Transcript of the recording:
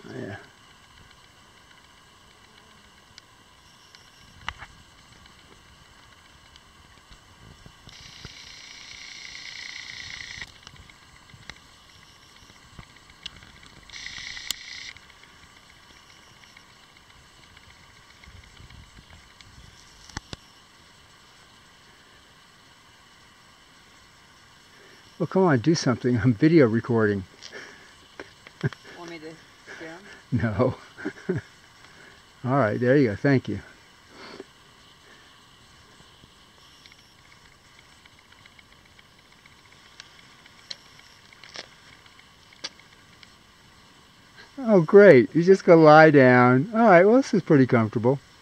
Yeah. Well, come on, do something. I'm video recording. Want me to scare him? No. All right, there you go. Thank you. Oh, great. You just go lie down. All right, well, this is pretty comfortable.